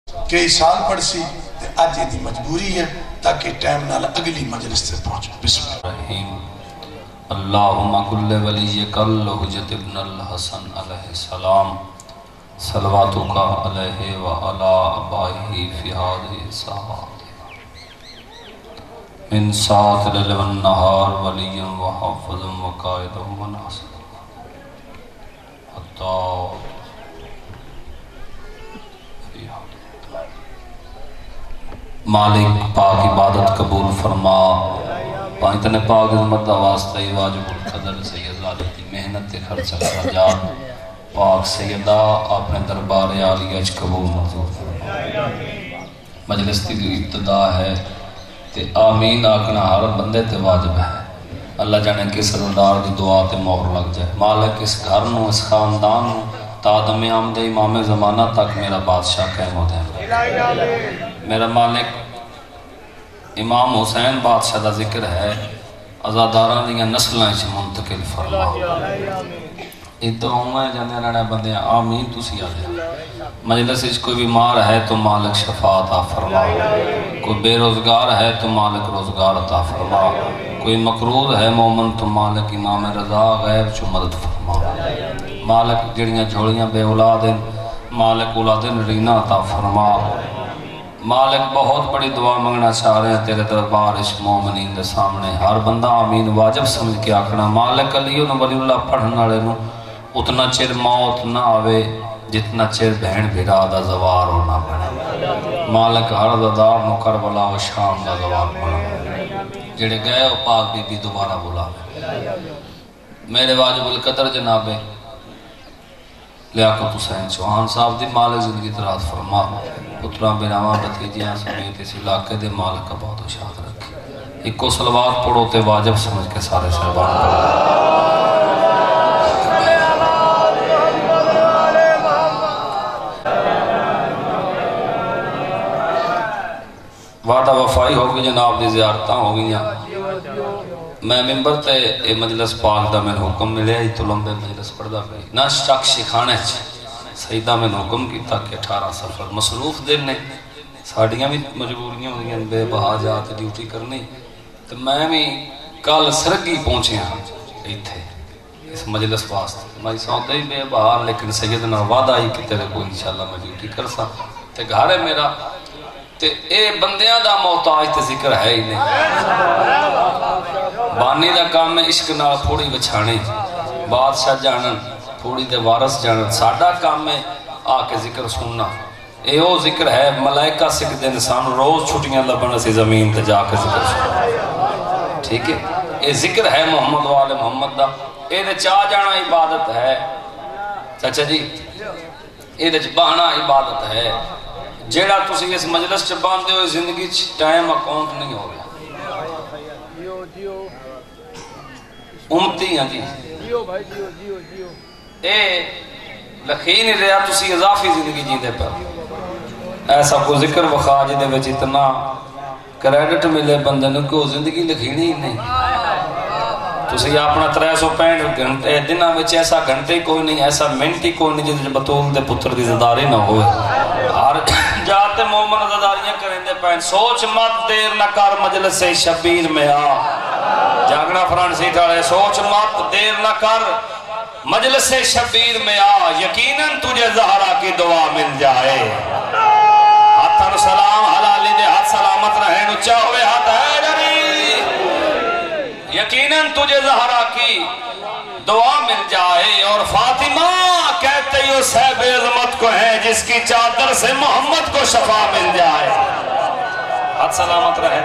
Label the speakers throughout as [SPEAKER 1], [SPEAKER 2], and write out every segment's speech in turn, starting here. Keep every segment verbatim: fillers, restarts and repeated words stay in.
[SPEAKER 1] کئی سال پڑھ سی آج یہ دی مجبوری ہے تاکہ ٹائم نال اگلی مجلس سے پہنچو. بسم اللہ.
[SPEAKER 2] اللہم کل ولیک الحجت ابن الحسن علیہ السلام صلواتک علیہ وعلا آبائہ فی هذه الساعات من ساعت اللیل والنہار ولیا وحافظا وقائدا وناصرا حتی مالک پاک عبادت قبول فرما. پانچتن پاک عظمت دا واسطہ واجب القدر سید لالی کی محنت تے خرچہ خرجات پاک سیدہ اپنے دربار عالیہ اچ قبول منظور فرما. مجلس کی ابتدا ہے تے آمین آکھنا ہر بندے تے واجب ہے. اللہ جانے کس سردار دی دعا تے مہر لگ جائے. مالک اس گھر نو اس خاندان نو تا دم آمد امام زمانہ تک میرا بادشاہ قائم ہو دے. میرا مالک امام حسین بادشاہ دا ذکر ہے ازاداراں دیاں نسلاں وچ منتقل فرما. ادھر ہوئے جاندے رہنے بندے آمین تسی آ جائے. مجلس وچ کوئی بیمار ہے تو مالک شفا عطا فرما. کوئی بے روزگار ہے تو مالک روزگار عطا فرما. کوئی مقروض ہے مومن تو مالک امام رضا غیب چو مدد فرما. مالک جڑیاں جھوڑیاں بے اولاد ہیں مالک اولاد نرینہ عطا فرما. مالک بہت بڑی دعا منگنا چاہ رہے ہیں تیرے دربار اس مومنین دے سامنے. ہر بندہ آمین واجب سمجھ کے آکھنا. مالک علیہ نو ولی اللہ پڑھن والے نو اتنا چیر موت نہ آوے جتنا چیر بہن بھیرا دا زوار ہونا بنے. مالک ہر ددار نو کربلا و شام دا زوار بنا. جڑے گئے و پاک بی بی دوبارہ بلا. میرے واجب القدر جناب لیاقت حسین چوہان صاحب دی مالک زندگی دراز فرما. پتران بناوان بتیجیاں سمیت اس علاقے دے مالک کا بہت اشارت رکھے. ایک کو صلوات پڑھو تے واجب سمجھ کے سارے سربان کرو. وعدہ وفائی ہوگی جناب دی زیارتاں ہوگی. میں ممبر تے اے مجلس پاک دا میں حکم ملے ہی تو لمبے مجلس پڑھدا پہ نہ شک شکھانے سیدہ میں حکم کیتا کہ اٹھارہ سفر مصروف دن نے ساڑیاں بھی مجبوریاں ہوئی ہیں بے بہا جات ڈیوٹی کرنی. تو میں بھی کل سرگی پہنچے ہاں تھے اس مجلس واسطے. میں سوتے ہی بے بہا لیکن سیدنا وعدہ ہی کہ تیرے کو انشاءاللہ میں ڈیوٹی کر سا. تے گھر ہے میرا تے اے بندیاں دا محتاج تے ذکر ہے ہی نہیں. بانی دا کام میں عشق نال پھوڑی بچھانے بادشاہ جانن پھوڑی دے وارث جانن. ساڑا کام میں آ کے ذکر سننا. اے او ذکر ہے ملائکہ سکھ دے انسان روز چھٹیاں لبن سی زمین تے جا کے ذکر سننا. ٹھیک ہے اے ذکر ہے محمد والے محمد دا. اے دے چاہ جانا عبادت ہے چچا جی. اے دے بہنا عبادت ہے. جیڑا تسی اس مجلس چ باندھے ہوئے زندگی چ ٹائم اکاؤنٹ نہیں ہو گیا. امتی ہیں جی اے لکھی نہیں رہا تسی اضافی زندگی جی دے پر. ایسا کو ذکر وخا جی دے وچ اتنا کریڈٹ ملے بندے نے کہ وہ زندگی لکھینی ہی نہیں. تسی اپنا ترے سو پینٹ گھنٹے دنہ وچ ایسا گھنٹے کوئی نہیں ایسا منٹ ہی کوئی نہیں جس بطول دے پتر دی زداری نہ ہوئے. ہر جاتے مومن زداریاں کریں دے پین. سوچ مت دیر نہ کر مجلس سے شبیر میں آ. جاگنا فرانسی تھاڑے سوچ مت دیر نہ کر مجلس سے شبیر میں آ. یقیناً تجھے زہرا کی دعا مل جائے. ہاتھن سلام حلالی دے ہاتھ سلامت رہے نچا ہوئے ہاتھ ہے جری. یقیناً تجھے زہرا کی دعا مل جائے. اور فاطمہ کہتے ہی صاحب عظمت کو ہے جس کی چادر سے محمد کو شفا مل جائے. ہاتھ سلامت رہے.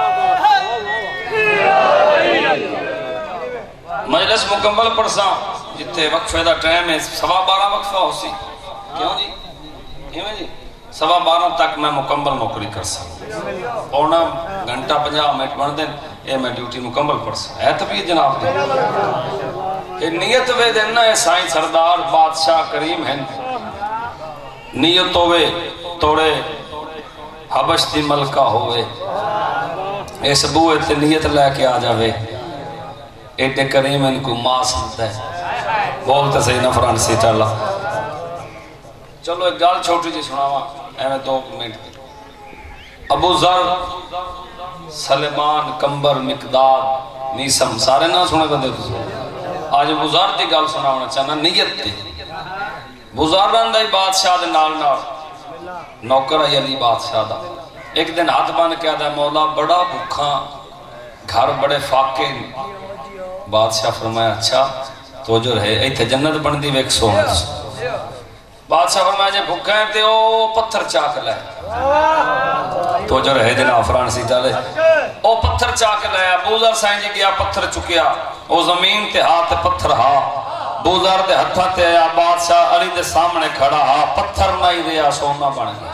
[SPEAKER 2] مجلس مکمل پڑھساں جتے وقفے دا ٹائم ہے سوا بارہ وقفہ ہو سی. کیوں جی کیوں جی سوا بارہ تک میں مکمل نوکری کر سا. پونا گھنٹہ پنجا منٹ بن دیں اے میں ڈیوٹی مکمل پڑھ سا. ہے طبیعت جناب دے اے نیت وے دینا ہے سائیں سردار بادشاہ کریم ہیں. نیت ہوئے توڑے حبش دی ملکہ ہوئے. اس بوئے تے نیت لے کے آ جاوے. ایڈے کریم ان کو ماں سنتا ہے. بولتے صحیح نہ فرانسی چالا. چلو ایک گال چھوٹی جی سناوا. ایویں دو منٹ ابو ذر سلیمان کمبر مقداد میسم سارے نہ سنے بندے تو آج ابو ذر دی گل سناونا چاہنا نیت دی ابو ذر رہندا ہی بادشاہ دے نال نال نوکر ہے علی بادشاہ دا ایک دن ہاتھ بن کے آدھا مولا بڑا بھوکھا گھر بڑے فاقے بادشاہ فرمایا اچھا تو جو رہے ایتھے جنت بن دی ویک سونے بادشاہ فرمایا جے بھوکھا ہے تے او پتھر چاک لے تو جو رہے جناب فرانسی چالے او پتھر چاک لے ابو ذر سائیں جی گیا پتھر چکیا او زمین تے ہاتھ پتھر ہا ابو ذر دے ہتھا تے آیا بادشاہ علی دے سامنے کھڑا ہا پتھر نہیں دیا سونا بن گیا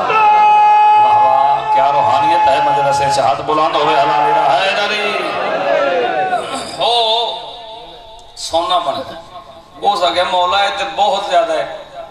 [SPEAKER 2] کیا روحانیت ہے مجلسے چاہت بلند ہوئے حلالی رہا ہے جاری ہو سونا بن گیا وہ سکے مولا ہے تے بہت زیادہ ہے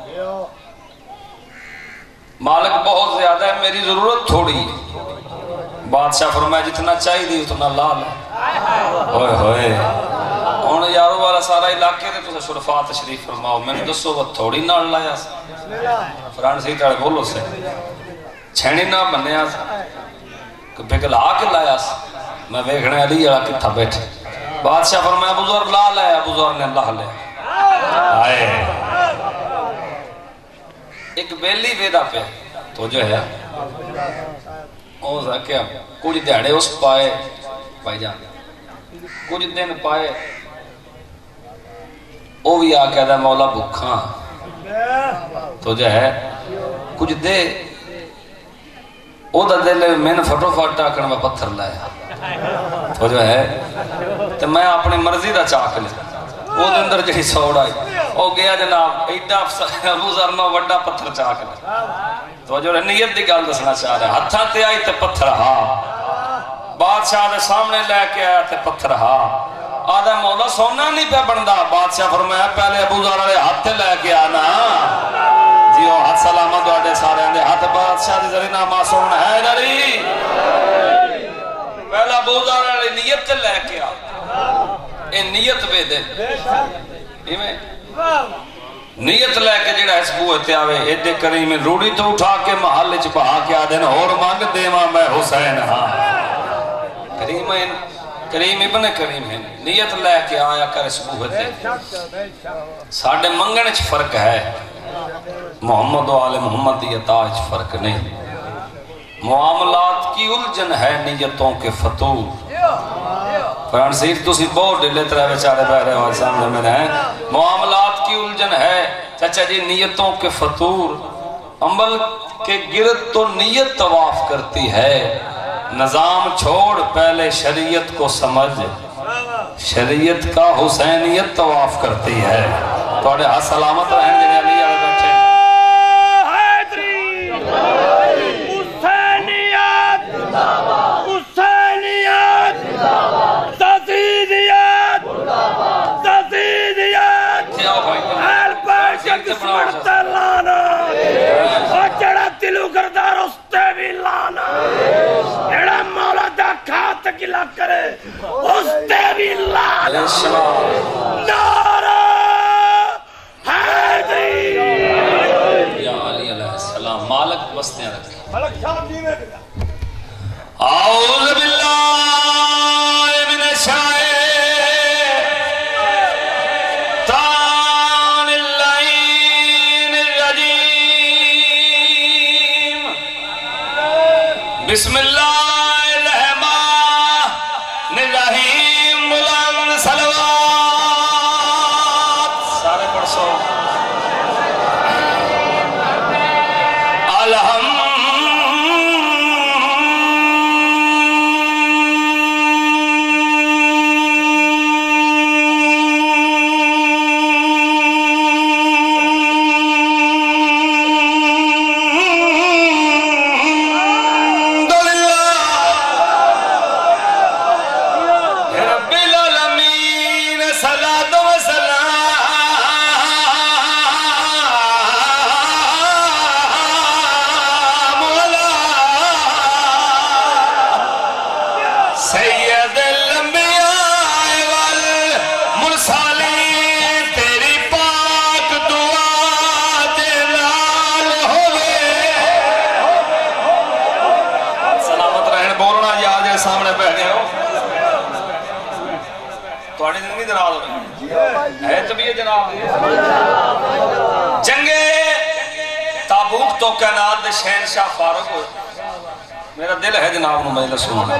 [SPEAKER 2] مالک بہت زیادہ ہے میری ضرورت تھوڑی ہے بادشاہ فرمایا جتنا چاہی دی اتنا لال ہوئے ہوئے انہوں یارو والا سارا علاقے دے تو شرفا تشریف فرماؤ میں نے دسو وہ تھوڑی نال لایا فرانسی تاڑے بولو سے چھینی نہ بنیا بگلا کے لایا میں ویکھنے علی والا کتھا بیٹھے بادشاہ فرمایا بزرگ لا لایا بزرگ نے لا لیا آئے ایک بیلی ویدہ پہ تو جو ہے اوزا کیا کچھ دیڑے اس پائے پائی جان کچھ دن پائے او بھی آکے دا مولا بکھاں تو جو ہے کچھ دے او دا دلے میں نے فٹو فٹ ٹاکن میں پتھر لایا تو جو ہے تو میں اپنی مرضی دا چاک لے وہ دے اندر جہی سوڑ آئی او گیا جناب ایڈا ابو ذر نو وڈا پتھر چاک لے تو جو نیت دی گل دسنا چاہ رہا ہے ہتھاں تے آئی تے پتھر ہا بادشاہ دے سامنے لے کے آیا تے پتھر ہا آدھا مولا سونا نہیں پہ بندہ بادشاہ فرمایا پہلے ابو ذر والے ہاتھ لے کے آنا جی وہ ہاتھ سلامت واڑے سارے اندے ہاتھ بادشاہ دی ذریعہ معصوم ہے جاری پہلا ابو ذر والے نیت لے کے آ اے نیت بے دے نیت لے کے جڑا اس بوئے تے آوے ایڈے کریم روڑی تو اٹھا کے محل چ بہا کے آدھن اور مانگ دیواں میں حسین ہاں کریم کریم ابن کریم ہے نیت لے کے آیا کر اس بوئے تے ساڑھے منگن چ فرق ہے محمد و آل محمد دی عطا چ فرق نہیں معاملات کی الجھن ہے نیتوں کے فتور فرانسیف تو سی بہت ڈلے طرح بیچارے بہ رہے ہو سامنے میں رہے معاملات کی الجھن ہے چچا جی نیتوں کے فطور عمل کے گرد تو نیت طواف کرتی ہے نظام چھوڑ پہلے شریعت کو سمجھ شریعت کا حسینیت طواف کرتی ہے توڑے ہاں سلامت رہن جنہیں علی آئے بیٹھے
[SPEAKER 3] جڑا دلو گردار اس تے بھی لانا جڑا مولا دا کھات گلا کرے اس تے بھی لانا نعرہ حیدری
[SPEAKER 2] یا علی علیہ السلام مالک بستیاں رکھیں
[SPEAKER 3] ملک صاحب جی میں
[SPEAKER 2] اعوذ باللہ من الشیطان اللعین الرجیم بسم اللہ الرحمن الرحیم بلند صلوات سارے پڑھ سو الحمد
[SPEAKER 3] للہ
[SPEAKER 2] میرے سامنے بیٹھے ہو تھوڑی زندگی دراز ہو رہی ہے طبیعت جناب جنگے تابوک تو کائنات دے شہنشاہ فاروق ہوئے میرا دل ہے جناب نو مجلس سننا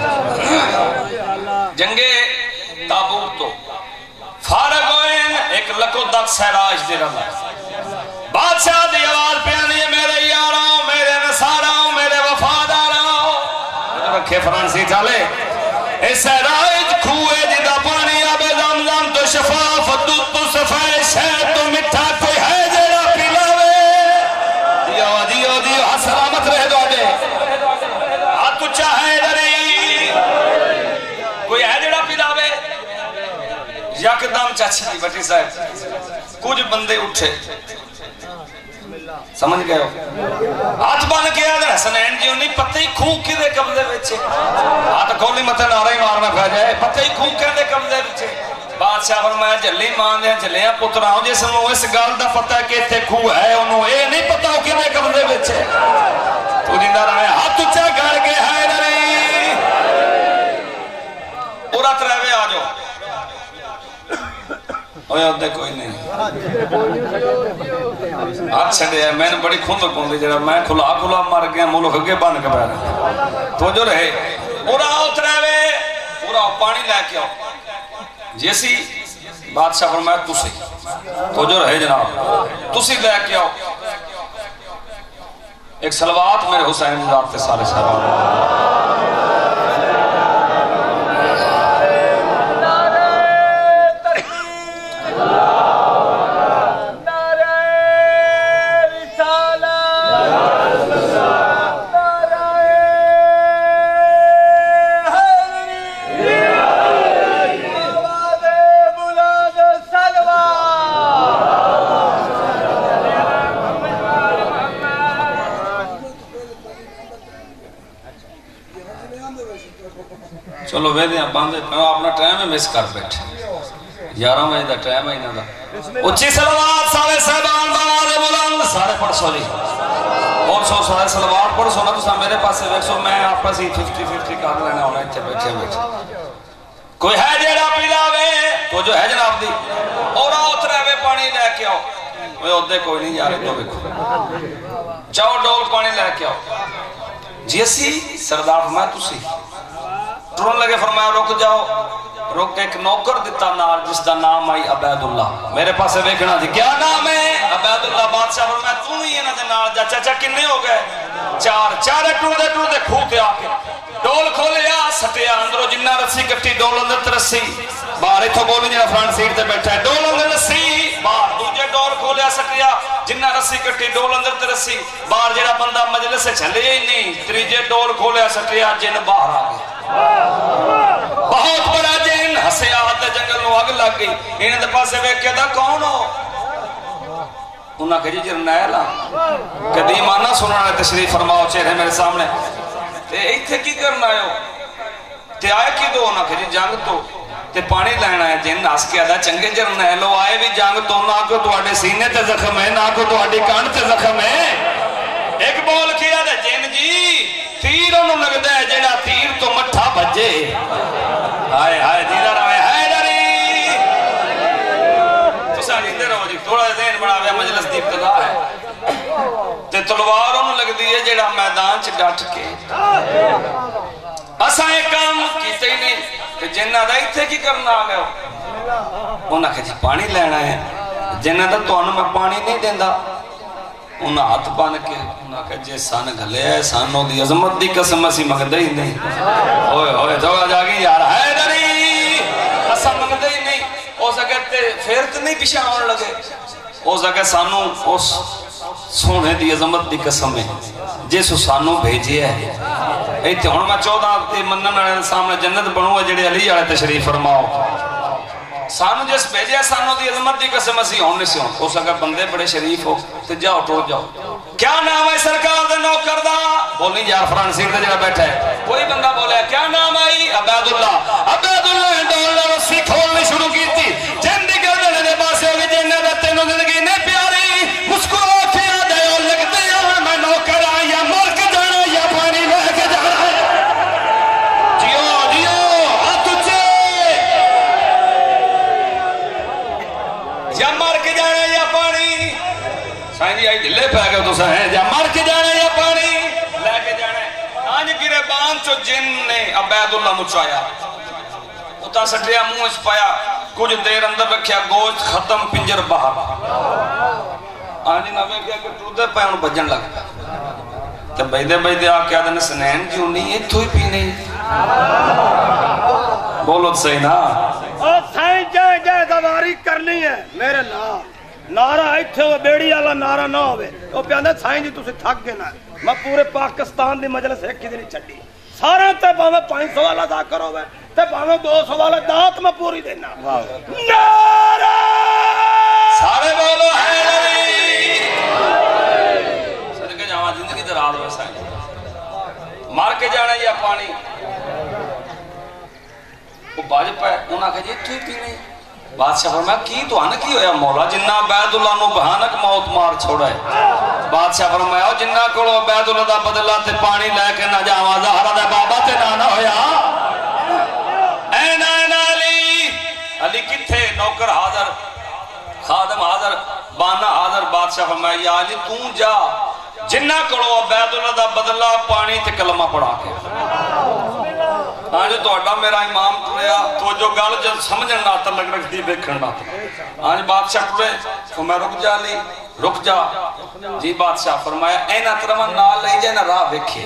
[SPEAKER 2] جنگے تابوک تو فارغ ہوئے ایک لکو دک سہراج دے رہا بادشاہ دی آواز پیانی ہے میرے یاراں میرے نصاراں میرے وفاداراں رکھے فرانسی چالے اے سہراج کھوئے جدا پانی آب زمزم تو شفاف دودھ تو صفائی شہد تو مٹھا کوئی ہے جیڑا پلاوے دیو دیو دیو ہاں سلامت رہ دو آجے ہاتھ تو چاہے دری کوئی ہے جیڑا پلاوے یکدم چاچی بٹی صاحب کچھ بندے اٹھے سمجھ گئے ہو ہاتھ بان کے آدھر حسنین جی انہیں پتہ ہی کھوں کی دے قبضے بچے ہاتھ کھولی مطلب نعرہ ہی مارنا پہ جائے پتہ ہی کھوں کے دے قبضے بچے بادشاہ فرمایا جلی مان دیا جلیاں پتراؤں جیسے انہوں اس گال دا پتہ ہے کہ تے کھوں ہے انہوں اے نہیں پتہ ہو کہ دے قبضے بچے تو جندہ رہے ہاتھ اچھا گھر کے ہے دری عورت رہے آجو اوہ ادھے کوئی نہیں ہاتھ چھڑے ہے میں نے بڑی کھوندہ کھوندی جڑا میں کھلا کھلا مار گیا ملک کے بان کے بہر تو جو رہے پورا اترے وے پورا پانی لے کے آؤ جیسی بادشاہ فرمایا تسی تو جو رہے جناب تسی لے کے آؤ ایک صلوات میرے حسین ذات تے سارے سارے چلو ویدے ہیں باندھے اپنا ٹائم ہے مس کر بیٹھے یارہ میں دا ٹائم ہے انہوں دا اچھی سلوات سارے صاحبان بواد بلند سارے پڑھ سو جی اور سو سارے سلوات پڑھ سو نا تو سا میرے پاس سے ویک سو میں آپ پاس ہی ففٹی ففٹی کار لینا ہونا ہے بیٹھے بیٹھے کوئی ہے جیڑا پیلاوے تو جو ہے جناب دی اور آؤت رہے پانی لے کے آؤ وہ عدے کوئی نہیں جارے تو بکھو چاہو ڈول پانی لے کے آؤ جیسی سردار فرمایا تسی ٹرون لگے فرمایا رک جاؤ رک ایک نوکر دیتا نار جس دا نام آئی عبید اللہ میرے پاس ویکھنا تھی کیا نام ہے عبید اللہ بادشاہ فرمایا تو ہی ہے نا دے نار جا چاچا کنے ہو گئے چار چارے ٹور دے ٹور دے کھوتے آکے ڈول کھولیا سٹیا اندروں جنہ رسی کٹی ڈول اندر ترسی باہر اتھو بولی جنہ فرانٹ سیٹ تے بیٹھا ہے ڈول اندر رسی باہر دوجہ ڈول کھولیا سٹیا جنہ رسی کٹی ڈول اندر ترسی باہر جنہ بندہ مجلس سے چھلے ہی نہیں تریجے ڈول کھولیا سٹیا جن باہر آگے بہت بڑا جن حسیات جنگل نو آگ لگ گئی انہیں دے پاسے ویک کے دا کون ہو انہاں کہ جی جرنیل ہاں قدیم آنا سنانے تشریف فرماؤ چہرے میرے سامنے تے ایتھے کی کرنا ہے تے آئے کی دو انہاں کہ جی جنگ تو تے پانی لینا ہے جن ناس کے آدھا چنگے جرنیلو آئے بھی جنگ تو نہ کو تو آڑے سینے تے زخم ہے نہ کو تو آڑے کان تے زخم ہے ایک بول کیا دے جن جی تیر انہوں لگ دے جیڑا تیر تو مٹھا بجے آئے آئے دیدہ روے آئے داری تو ساڑی دے رہو جی تھوڑا دین بڑا وے مجلس دی ابتدا ہے تے تلوار انہوں لگ دیئے جیڑا میدان چھ ڈاٹ کے اسا ایک کام کیتے ہی نہیں کہ جنہ دا ایتھے کی کرنا آگئے ہو انہاں کہ جی پانی لینا ہے جنہ دا تو انہوں میں پانی نہیں دیندہ انہاں ہاتھ بان کے انہاں کہ جے سان گھلے ہے سانوں دی عظمت دی قسم اسی مگدہ ہی نہیں ہوئے ہوئے جوگا جاگی یار ہے دری اسا مگدہ ہی نہیں او سکتے پھرت نہیں پیشہ آن لگے او سکتے سانوں اس سونے دی عظمت دی قسم ہے جیسو سانوں بھیجی ہے ایتے ہون میں چودہ منن والے سامنے جنت بنو ہے جڑے علی والے تشریف فرماؤ سانو جس بھیجے سانو دی عظمت دی قسم اسی ہونے سے ہوں ہو سکا بندے بڑے شریف ہو تو جاؤ ٹوڑ جاؤ کیا نام ہے سرکار دے نوکر دا بولنی جار فرانسی دے جڑا بیٹھا ہے کوئی بندہ بولے کیا نام آئی عبید اللہ عبید اللہ ڈولر رسی کھولنی شروع کی تھی جن دی گردنے دے پاسے ہوگی جنہ دے تینوں زندگی نے پیاری مسکرو کیا دے اور لگتے ہیں میں نوکر آیا ملک جانا یا پانی لے کے جانا ہے جیو ڈلے پہ گئے تو سہیں جا مر کے جانے یا پانی لے کے جانے آج گرے بان چو جن نے عبید اللہ مچایا اتا سٹریا منہ اس پایا کچھ دیر اندر رکھیا گوشت ختم پنجر باہر آج نوے کیا کہ ٹوٹے پہ انہوں بجن لگتا تو بیدے بیدے آکے آدھنے سنین کیوں نہیں ہے تو ہی پی نہیں بولو تو صحیح نا
[SPEAKER 3] اور سائن جائے جائے دواری کرنی ہے میرے نام نعرہ ایتھے وہ بیڑی والا نعرہ نہ ہوئے وہ پیاندے سائن جی تُسے تھک گئے نا میں پورے پاکستان دی مجلس ایک کی دی نہیں چھڑی سارے تے پاہمیں پانچ سو والا دا کرو گئے تے پاہمیں دو سو والا دات میں پوری دینا نعرہ
[SPEAKER 2] سارے بولو حیدری صدقے جہاں زندگی دراز ہوئے سائن مار کے جانا یا پانی وہ باج پہ انہاں کہا جی تو ہی پینے بادشاہ فرمایا کی تو آنا کی ہویا مولا جنہ عبید اللہ نو بہانک موت مار چھوڑا ہے بادشاہ فرمایا جنہ کڑو عبید اللہ دا بدلہ تے پانی لے کے نہ جاواں زہرہ دے بابا تے نانا ہویا این این علی علی کتھے نوکر حاضر خادم حاضر بانا حاضر بادشاہ فرمایا یا علی توں جا جنہ کڑو عبید اللہ دا بدلہ پانی تے کلمہ پڑھا کے آج تو اڈا میرا امام ٹریا تو جو گال جب سمجھن ناتا لگ رکھ دی بیکھن ناتا آج بادشاہ ٹرے تو میں رک جا لی رک جا جی بادشاہ فرمایا اینا ترمان نال لئی جائے نا راہ بیکھے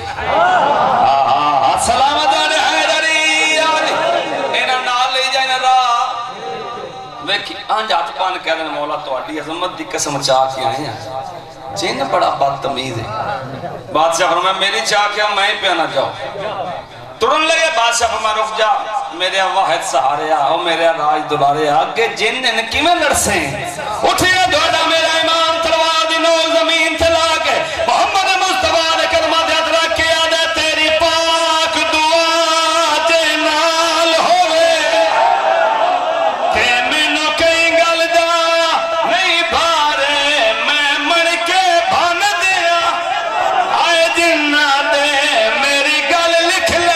[SPEAKER 2] سلامت آنے حیدری اینا نال لئی جائے نا راہ بیکھے آنج آت پان کہہ دیں مولا تو اڈی عظمت دی قسم چاہ کے آئے ہیں جن بڑا بدتمیز ہے بادشاہ فرمایا میری چاہ کیا میں پہ نہ جاؤ ترن لگے بادشاہ فرمایا رک جا میرے واحد سہارے آ میرے راج دلارے آ کہ جن ان کی میں لڑسیں اٹھیا دوڑا میرا امام تلوار دی نو زمین تلا کے محمد مصطفیٰ نے کلمہ دیت رکھ کے آدھے تیری پاک دعا دے نال ہوئے کہ منو کئی گل دا نہیں بھارے میں مر کے بھان دیا آئے جنہ دے میری گل لکھ لے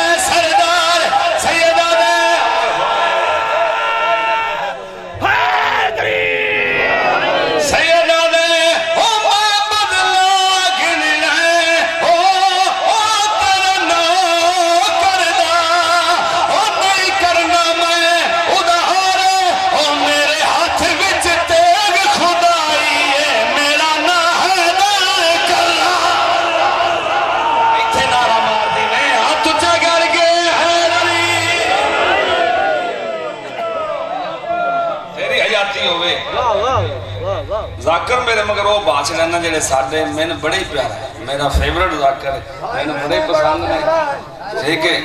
[SPEAKER 2] ذاکر میرے مگر وہ باچ لینا جڑے ساڑھے میں نے بڑے پیارا ہے میرا فیورٹ ذاکر ہے میں نے بڑے پسند ہے ٹھیک ہے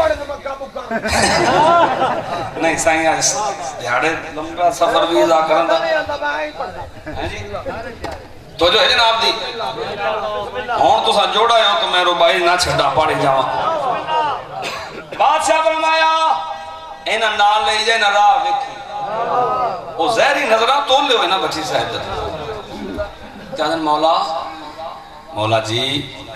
[SPEAKER 2] نہیں سائیں آج دیہاڑے لمبا سفر بھی ذاکر اندھا تو جو ہے جناب دی ہون تو سا جوڑا ہے تو میں ربائی نہ چھڑا پاڑی جاؤں بادشاہ فرمایا اینا نال لے جائے نہ راہ وکھی وہ زہری نظرہ تو لے ہوئے نا بچی صاحب در کیا دن مولا مولا جی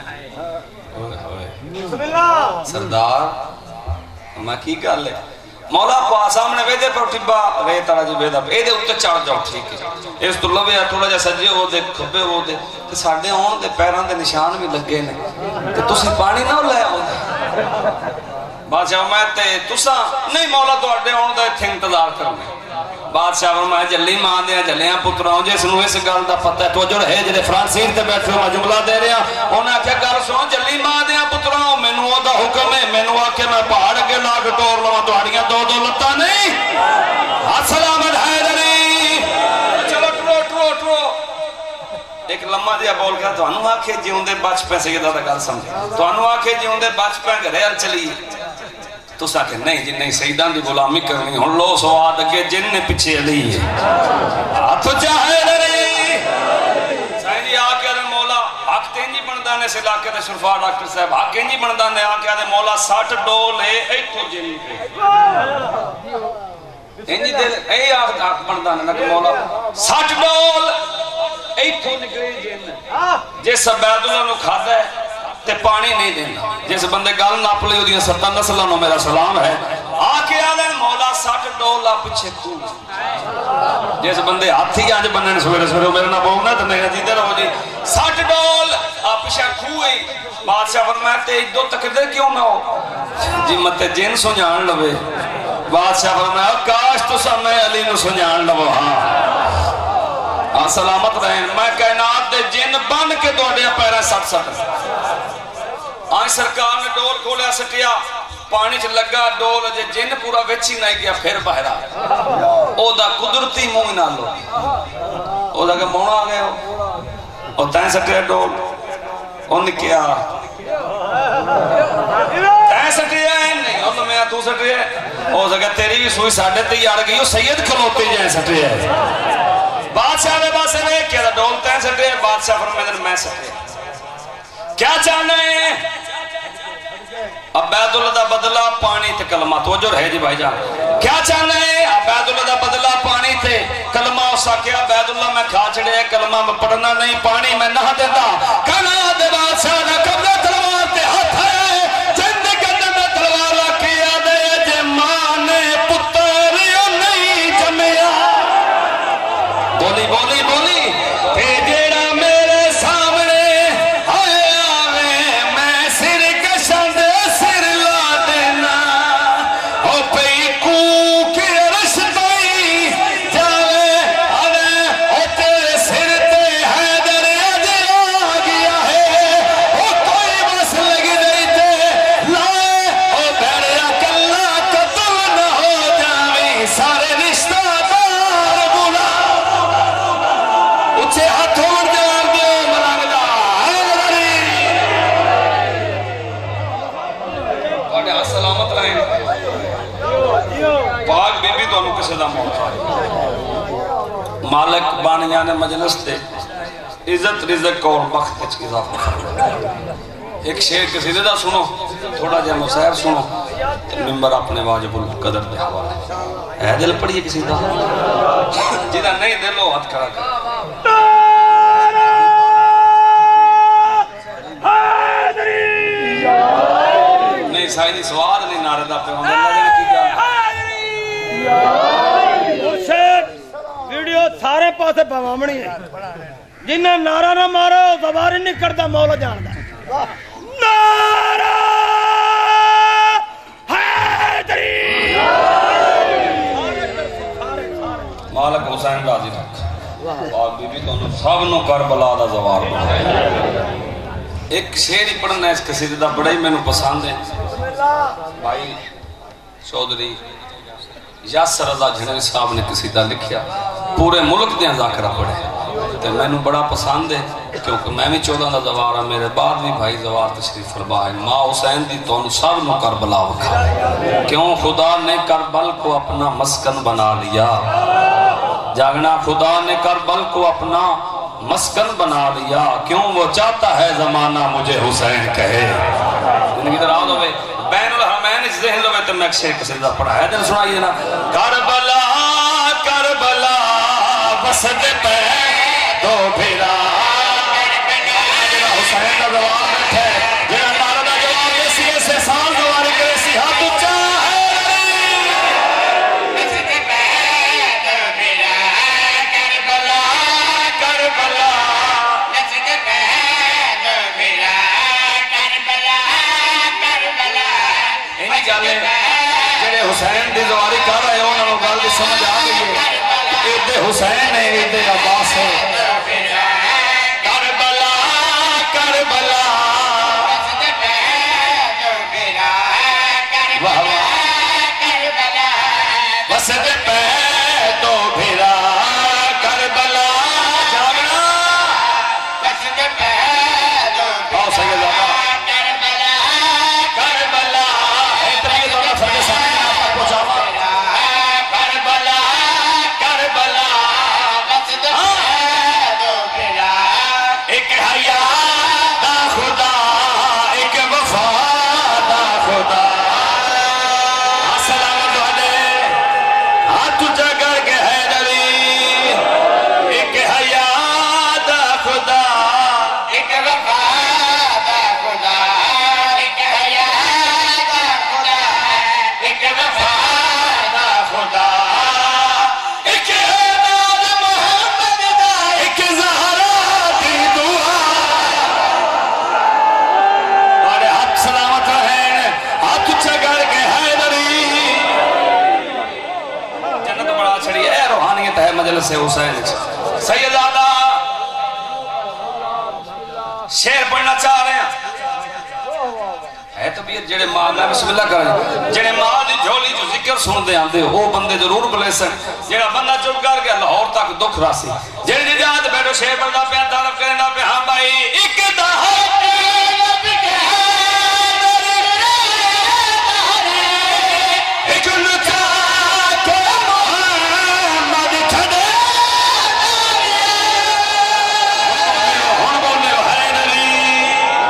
[SPEAKER 2] سردار میں کی کر لے مولا کو آسامنے ویدے پر ٹبا رہے تارا جی ویدہ پر اے دے اتنے چاڑ جاؤ ٹھیک ہے اس تو لوے یا تھوڑا جا سجے ہو دے کھبے ہو دے کہ ساڑھے ہون دے پیران دے نشان بھی لگے نے کہ تسی پانی نہ لے ہو دے بادشاہ میں تے تسا نہیں مولا تو اڈے ہون دے تھے انتظار کرنے بادشاہ فرمایا جلی ماں دیا جلیاں پتراؤں جس نو اس گل دا پتہ ہے تو جو ہے جلے فرانسیس تے بیٹھے ہو میں جملہ دے رہا انہاں کیا گل سن جلی ماں دیا پتراؤں میں نو دا حکم ہے میں نو آکے میں پہاڑ کے لاگ ٹور لوں تو اڑیاں دو دو لتا نہیں السلامت حیدری چلو ٹرو ٹرو ٹرو ایک لمحہ دیا بول گیا تو انہوں آکے جیوں دے بچ پہ سے یہ دا گل سمجھے تو انہوں آکے جیوں دے بچ پہ گھرے ال چلی تو سا کہ نہیں جن نہیں سیدان دی غلامی کرنی ہن لو سواد کے جن نے پچھے علی ہے ہاتھ چاہے لری سائن جی آکے آدھے مولا حق تینجی بندانے سے لاکے دے شرفا ڈاکٹر صاحب حق تینجی بندانے آکے آدھے مولا ساٹھ ڈول ہے ایتھو جن پہ تینجی دے اے آکھ بندانے نا کہ مولا ساٹھ ڈول ایتھو نکلے جن جیسا عبید اللہ نو کھاتا ہے تے پانی نہیں دینا جس بندے گل ناپ لے ہو دیا ستہ نسلہ نو میرا سلام ہے آکے آدھے مولا ساٹھ ڈولا پچھے تو جیسے بندے ہاتھی آج بننے سویرے سویرے میرے نہ بولنا تو نہیں جیدے رہو جی ساٹھ ڈول آپ پچھے کھوئی بادشاہ فرمایا تے دو تکدے کیوں نہ ہو جی متے جن سنجان لوے بادشاہ فرمایا کاش تو سا میں علی نو سنجان لو ہاں ہاں سلامت رہیں میں کائنات دے جن بن کے دوڑیا پیرا سٹ سٹ آج سرکار نے ڈول کھولیا سٹیا پانی چ لگا ڈول جے جن پورا ویچی نہیں گیا پھر باہر او دا قدرتی منہ نہ لو او دا کہ مونا آ گئے ہو اور تین سٹیا ڈول ان کیا تین سٹیا ہے نہیں اور میں تو سٹیا ہے او دا کہ تیری بھی سوئی ساڑھے تیار گئی ہو سید کھلوتے جائیں سٹیا ہے بادشاہ دے باسے میں کیا دا ڈول تین سٹیا ہے بادشاہ فرمائے میں سٹیا کیا چاہنا ہے عبید اللہ دا بدلہ پانی تے کلمہ توجہ رہے جی بھائی جان کیا چاہنا ہے عبید اللہ دا بدلہ پانی تے کلمہ اسا کیا عبید اللہ میں کھا چھڑے کلمہ میں پڑھنا نہیں پانی میں نہ دیتا کنا دے بادشاہ نہ قبضہ تلوار تے ہاتھ ہے جن دے گندے میں تلوار رکھیا دے جے ماں نے پتر نہیں جمیا بولی بولی بولی تے جیڑا میرے سامنے مالک بانیان مجلس تے عزت رزق اور بخت کچھ اضافہ فرمائے ایک شعر قصیدے دا سنو تھوڑا جہاں مسائر سنو ممبر اپنے واجب القدر دے حوالے اے دل پڑھئے قصیدہ جنہا نہیں دلو ہاتھ کھڑا کر نہیں سائنی سواد نہیں نعرہ دا پہ ہم اللہ جانے کی جانے
[SPEAKER 3] ویڈیو سارے پاسے بوامنی ہے جنہیں نعرہ نہ مارا زبان نہیں کرتا مولا جاندہ نعرہ حیدری
[SPEAKER 2] مالک حسین راضی رکھ اور بی بی تو انہوں سب نو کربلا دا زوار ایک شعری پڑھنا ہے اس قصیدے دا بڑا ہی میں نو پسند ہے بھائی چودھری یاسر رضا جھنوی صاحب نے قصیدہ لکھیا پورے ملک دے ذاکرہ پڑھے تو میں نے بڑا پسند ہے کیونکہ میں بھی چودہ دا زوارہ میرے بعد بھی بھائی زوار تشریف فرما ہے ماں حسین دی تو انہوں سب نو کربلا وکھا کیوں خدا نے کربل کو اپنا مسکن بنا لیا جاگنا خدا نے کربل کو اپنا مسکن بنا لیا کیوں وہ چاہتا ہے زمانہ مجھے حسین کہے انہی در آدھو بے بین الحرمین اس ذہن لوگے تو میں ایک شیخ قصیدہ پڑھا ہے دن سنائیے نا کربلا کربلا وسط پہ دو بھیرا حسین کا جواب بیٹھے جنہا نارا دا جواب ایسی ایسے سال دواری کے ایسی ہاتھ اچھا ہے وسط پہ دو بھیرا کربلا کربلا وسط پہ دو بھیرا کربلا کربلا انہی جالے جنہے حسین دی دواری کر رہے ہوں انہوں گل دی سمجھ آ گئی ہے ایدے حسین ہے ایدے عباس ہے کربلا کربلا واہ واہ وسط پہ دو بھیرا کربلا جاگنا وسط پہ دو بھیرا کربلا کربلا اتنی دونوں فرق سامنے آپ کو پہنچاوا کربلا کربلا وسط پہ مجلس حسین سیدادہ شیر پڑھنا چاہ رہے ہیں ہے طبیعت جڑے ماں میں بسم اللہ کریں جڑے ماں دی جھولی جو ذکر سن دے آن دے وہ بندے ضرور بلے سن جڑا بندہ چپ کر گیا لاہور تک دکھ راسی جڑے جی جات بیٹھو شیر پڑھنا پہ تعلق کرنا پہ ہاں بھائی ایک دہا ایک نچا کے محمد چھڑے ہون بولنے ہو حین علی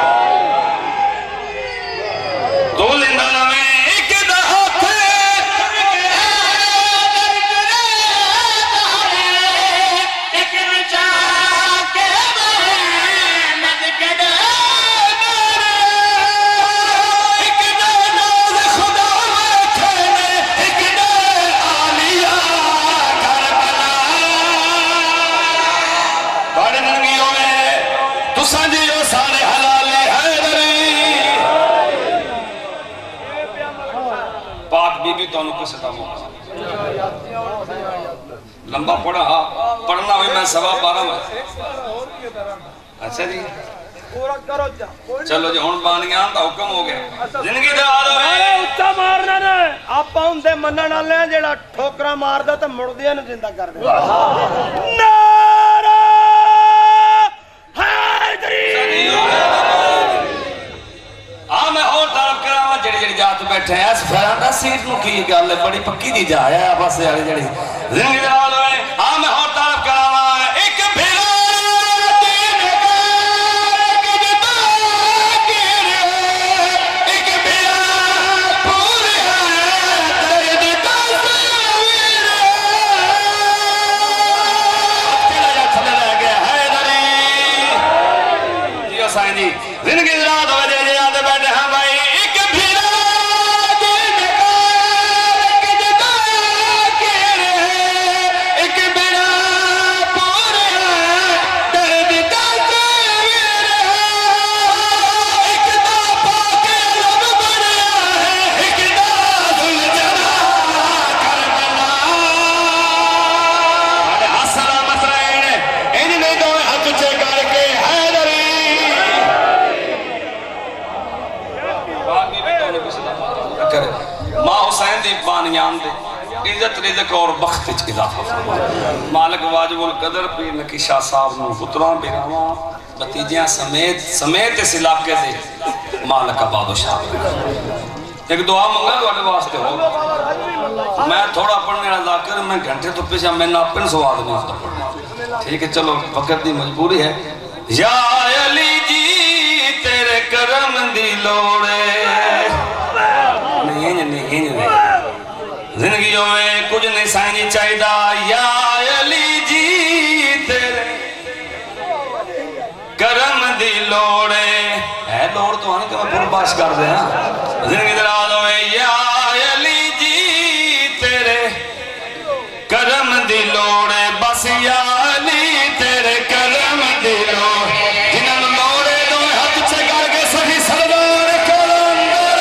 [SPEAKER 2] دو لندہ میں ایک دہا تھے ایک نچا کے محمد چھڑے ایک ناز خدا ویٹھنے ایک ناز آلیا کربلا بڑے ننگیوں میں تو سنجیو سارے حلالی حیدری پاک بی بی تو انہوں کسے تھا موقع لمبا پڑھا پڑھنا ہوئی میں سوا پارا میں اچھا جی چلو جی ہون بانیاں دا حکم ہو گیا زندگی دے آدھو
[SPEAKER 3] ارے اچھا مارنا نا آپ ان دے منن والے ہیں جڑا ٹھوکرا مار دا تے مردیاں نوں زندہ کر دے نعرہ حیدری
[SPEAKER 2] ہاں میں اور طرف کرا ہوں جڑی جڑی جات بیٹھے ہیں اس فرانڈا سیٹ نو کی گل ہے بڑی پکی دی جا ہے بس یاری جڑی زندگی دے آدھو ہے ہاں میں اور طرف کرا ہوں ایک بھیرا زندگی رات ہو جائے جائے آدھے بیٹھے ہاں بھائی ایک بھیرا دن کار ایک جدا کیرے ایک بھیرا پورے درد تصویر ایک دا پاکے لب بڑیا ہے ایک دا ذوالجلال کربلا آدھے السلامت رہنے انہی نہیں دو ہاتھ اچھے کر کے حیدری ماں حسین دی بانیان دے عزت رزق اور بخت اچھ اضافہ فرمائے مالک واجب القدر پیر نکی شاہ صاحب نو پتران بیراواں بتیجیاں سمیت سمیت اس علاقے دے مالک آباد و شاہ ایک دعا منگا دوڑے واسطے ہو میں تھوڑا پڑھنے والا ذاکر میں گھنٹے تو پیچھا میں نہ اپن سواد نہیں ہوتا پڑھنا ٹھیک ہے چلو وقت دی مجبوری ہے یا علی جی تیرے کرم دی لوڑے نہیں نہیں نہیں زندگیوں میں کچھ نہیں سائنی چاہیدہ یا علی جی تیرے کرم دی لوڑے ہے لوڑ تو آنے کہ میں پور باش کر دے ہاں زندگی درازوں میں یا علی جی تیرے کرم دی لوڑے بس یا علی تیرے کرم دی لوڑے جنہاں لوڑے دو ہاتھ چھے کر کے سبھی سردار کرم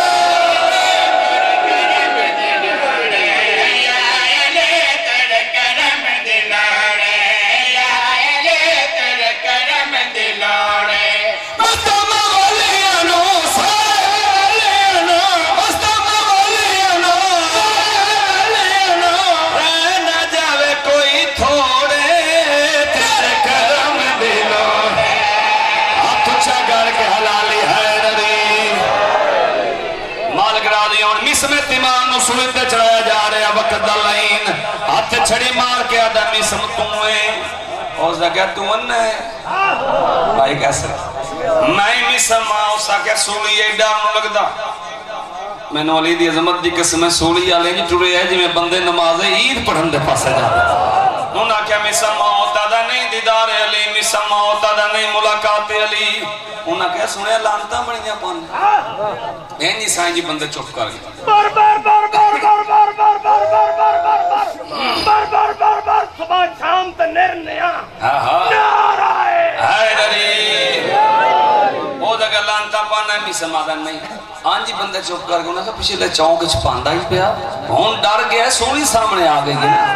[SPEAKER 2] سویتے چڑھایا جا رہے ہیں وقت دلائن ہاتھ چھڑی مار کے آدمی سمتوئے اور زگہ تو ان ہے بھائی کیسے میں میسم آؤسا کہ سولی یہ ڈارنو لگ دا میں نے علی دی عظمت دی قسمیں سولی آلیں جی ٹورے ہے جی میں بندے نماز عید پڑھن دے پاسے جا انہوں نے کہا میسم آؤتا دا نہیں دیدار علی میسم آؤتا دا نہیں ملاقات علی انہوں نے کہا سنے لانتا بڑھنیا پانے این جی سائن جی بندے چپ کر گئے
[SPEAKER 3] بار بار بار بار بار بار بار بار بار بار بار بار بار بار بار صبح شام تے نیر نیا نعرہ حیدری وہ دکھا لانتا پانا بھی سمادن نہیں آن جی بندے چپ کر گئے انہوں نے کہا پچھلے چونک چھ پاندہ ہی پیا ہون ڈر گیا سونی سامنے آ گئی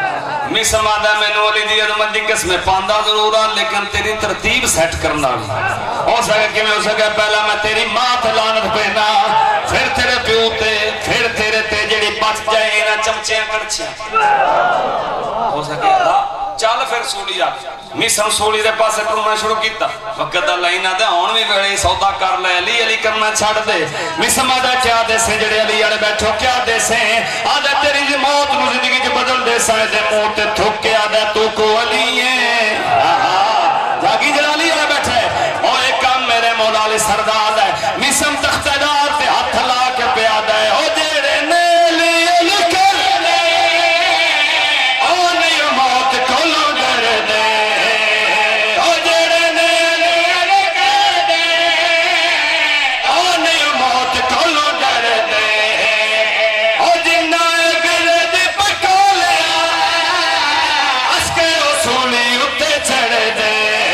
[SPEAKER 2] میں سمادہ میں نولی دی عظمت دی قسمیں پاندہ ضرور آن لیکن تیری ترتیب سیٹ کرنا ہو سکے کہ میں ہو سکے پہلا میں تیری ماں تے لعنت پہنا پھر تیرے پیو تے پھر تیرے تے جڑی بچ جائے نا چمچیاں کڑچیاں ہو سکے چل پھر سولی آ میسم سولی دے پاسے کرنا شروع کیتا وقت دا لائنہ دے ہون بھی گڑی سودا کر لے علی علی کرنا چھاڑ دے میسم آدھا کیا دے سے جڑے علی آڑے بیٹھو کیا دے سے آدھا تیری جی موت نو زندگی جو بدل دے سائے دے موت تھوک کے آدھا تو کو علی ہے جاگی جڑا علی آڑے بیٹھے اور ایک کام میرے مولا علی سردار ہے میسم تختدار تے ہاتھ لا کے پیادہ ہے او جڑے نیلی علی کر لے او نہیں موت کھولو ڈر دے او جڑے نیلی علی کر دے او نہیں موت کھولو ڈر دے او جنہ گرد پکو لیا اس کے اصولی اتے چھڑ دے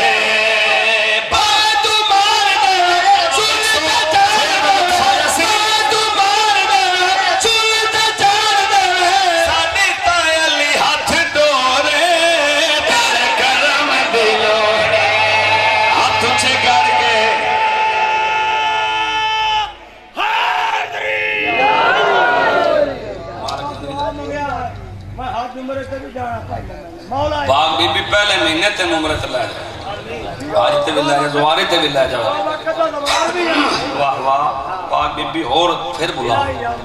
[SPEAKER 2] باغ بی بی پہلے مہینے تے ممرت لے جائے آج تے بھی لے جائے زواری تے بھی لے جائے واہ واہ باغ بی بی اور پھر بلا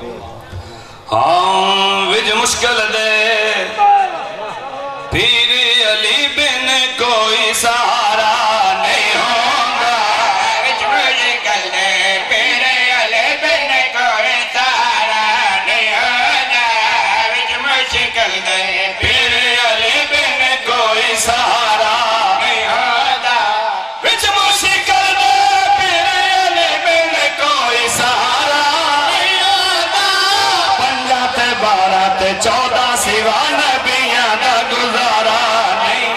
[SPEAKER 2] ہاں وج مشکل دے پیر علی بن کوئی سہارا نہیں ہوگا وج مشکل دے پیر علی بن کوئی سہارا نہیں ہوگا وج مشکل دے پیر علی بن کوئی سہارا نہیں ہوگا وچ مشکل دے پیر علی بن کوئی سہارا نہیں ہوگا پنجا تے بارہ تے چودہ سوا نبیاں دا گزارا نہیں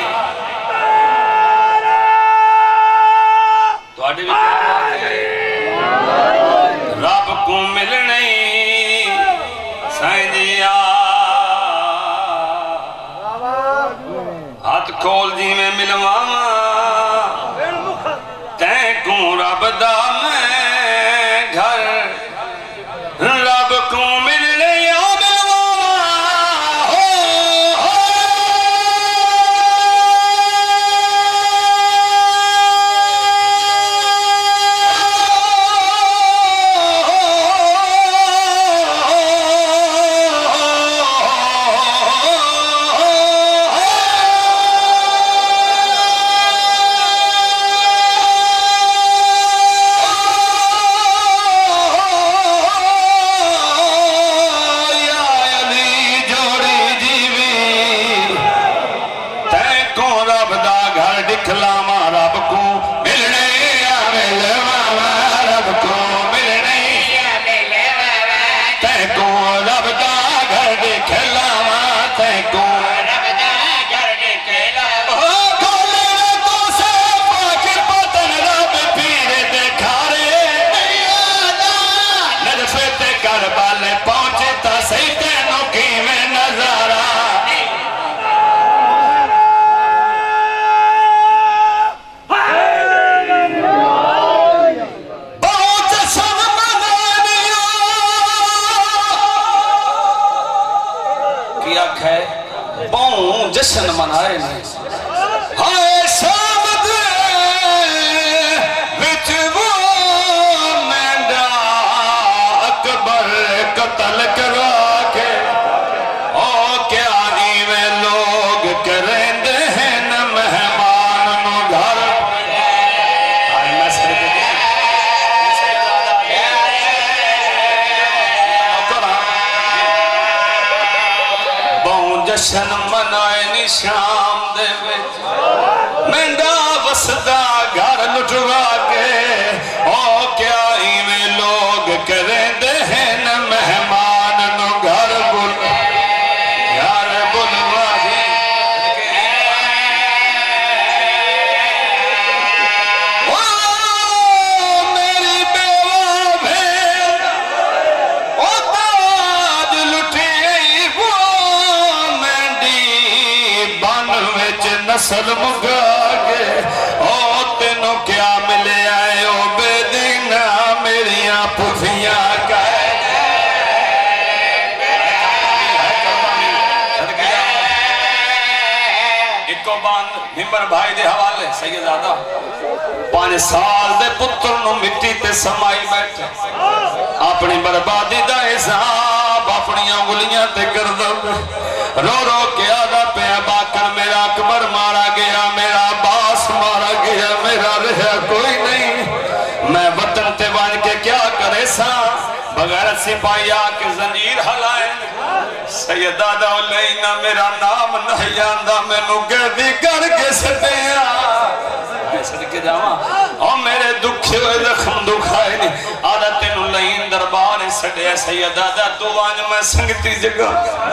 [SPEAKER 2] تو آڈی بھی رب کو ملنے سائنجیا ہاتھ کھول جی میں ملواما تین کو رب دا میں گھر رب کو ملنے یا ملواما ہو ہو جشن منائے نہیں ہائے شامد وچ وہ مینڈا اکبر قتل کرا کے او کیا ایویں لوگ کریں دہن مہمان نو گھر آئے میں سر کے بہن جشن منائے شام دے وچ مینڈا وسدا گھر لٹوا کے او کیا ایویں لوگ کریں دہن مہمان نو گھر بل یار بلوا دی او میری بیوہ بھیڑ او تاج لٹی وہ مینڈی نسل مکا کے او تینوں کیا ملے آئے او بے دینا میریاں پھوپھیاں کہے ایکو باند ممبر بھائی دے حوالے سیدزادہ پانچ سال دے پتر نو مٹی تے سمائی بیٹھے اپنی بربادی دا حساب اپنی انگلیاں تے کر دو رو رو کے آدھا پیا باکر میرا اکبر مارا گیا میرا باس مارا گیا میرا رہا کوئی نہیں میں وطن تے بان کے کیا کرے سا بغیر سپاہی آکے زنجیر ہلائیں سیدہ دولینا میرا نام نہیں آندہ میں نو گردی کر کے سٹیا میں صدقے جاواں اور میرے دکھے ہوئے زخم دکھائے نہیں آدھا تینو لئین دربار سٹیا سیدہ دا تو آج میں سنگتی جگہ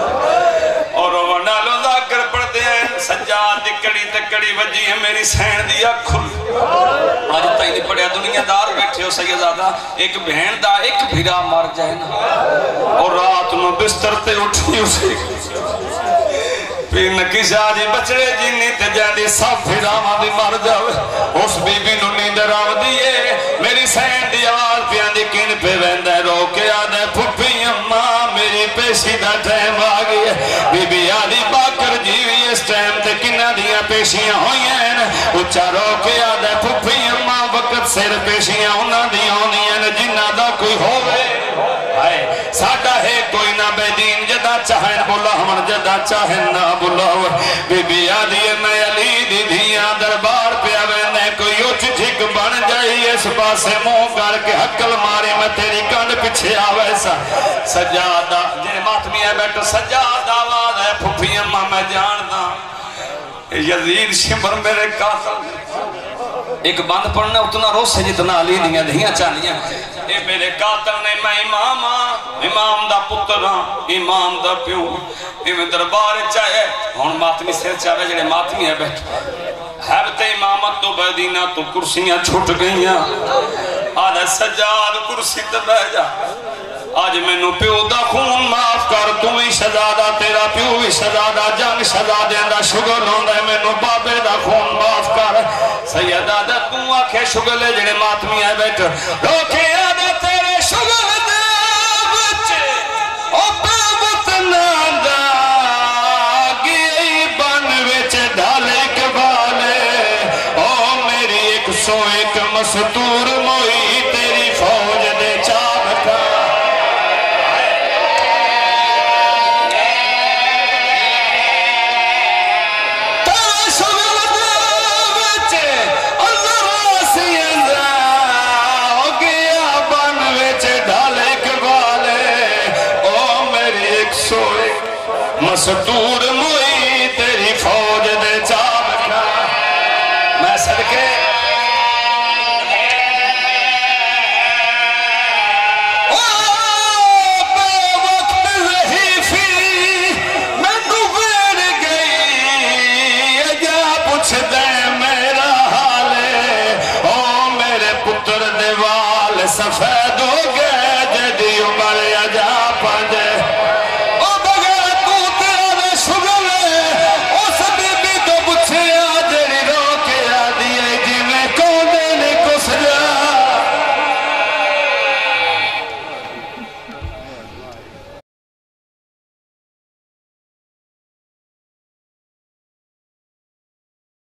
[SPEAKER 2] اور وہ نالو ذاکر پڑھ دے ہیں سجاد دی کڑی تے کڑی وجی ہے میری سین دیا کھل آج تائی نہیں پڑھیا دنیا دار بیٹھے ہو سیدہ ایک بہن دا ایک بھیرا مر جائے نا اور رات نو بستر تے اٹھی اسے پھر نکی شاہدی بچڑے جینی تے جاندی سب پھر آمہ بھی مر جاوے اس بی بی نو نیندر آو دیئے میری سین دی آل پیان دی کن پہ ویندہ رو کے آدھے پھپی امماں میری پیشی دا ٹائم آگئی ہے بی بی آدھی باکر جیوی اس ٹائم تے کنہ دیا پیشیاں ہوئی ہیں اچھا رو کے آدھے پھپی امماں وقت سیر پیشیاں ہونا دیا ہونی ہیں جنہ دا کوئی ہوئے ساڑھا ہے کوئی نہ بے دین جدا چاہن بولا ہمن جدا چاہن نہ بولا بی بی آدھی میں علی دی دھیاں دربار پہ آوینے کوئی اچھ جھک بن جائی اس پاسے موں کر کے حقل ماری میں تیری کنڈ پچھے آوے سا سجادہ جنہیں ماتمی ہے بیٹھو سجادہ آواز ہے پھوپی اممہ میں جاندہ یزید شمر میرے قاتل ایک بند پڑھنا اتنا روز سے جتنا علی دیاں دھیاں چالیاں اے میرے قاتل نے میں امام ہاں امام دا پتر ہاں امام دا پیو اے میں دربار چاہے ہون ماتمی سر چاہے جڑے ماتمی ہے بیٹھ حیبت امامت تو بیدینہ تو کرسیاں چھوٹ گئیاں آدھا سجاد کرسی تے بہ جا آج میں نو پیو دا خون معاف کر تو ہی شہزادہ تیرا پیو ہی شہزادہ جنگ شہزادہ دا شگل ہوندہ میں نو بابے دا خون معاف کر سیدہ دا تو آکھے شگلے جڑے ماتمی ہے بیٹھ روکے آدھا تیرے شگل دے بچے او بابت ناندہ گئی بن وچ ڈھالے کبالے او میری ایک سو ایک مستور موئی تیری فوج دے چاہتا مستور موئی تیری فوج دے چاہتا میں صدقے